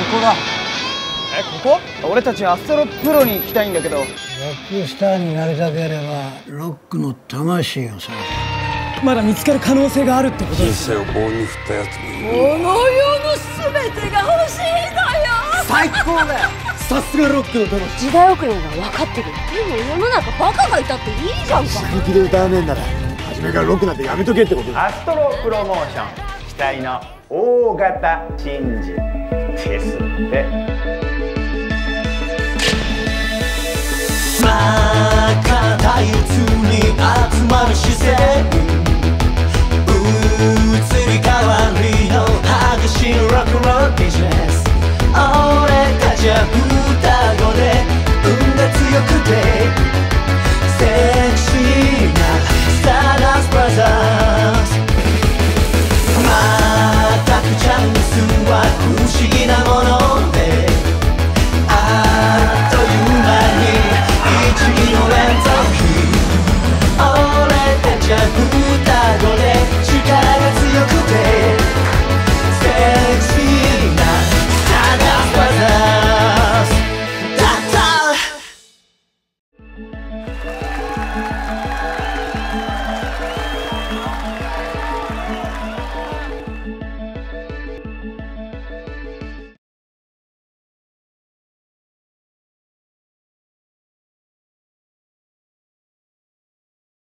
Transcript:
こだ。 ここ？俺たちアストロプロに行きたいんだけど。 ロックスターになりたければロックの魂を探せ。 まだ見つかる可能性があるってことです。 人生を棒に振ったやつもいる。 この世の全てが欲しいのよ。 最高だよ。さすがロックの殿。 時代遅れなの分かってる。でも世の中バカがいたっていいじゃんか。 本気で歌わねえんなら初めからロックなんてやめとけってことだ。 アストロプロモーション期待の大型珍事ですって。 まかたいつに集まる視線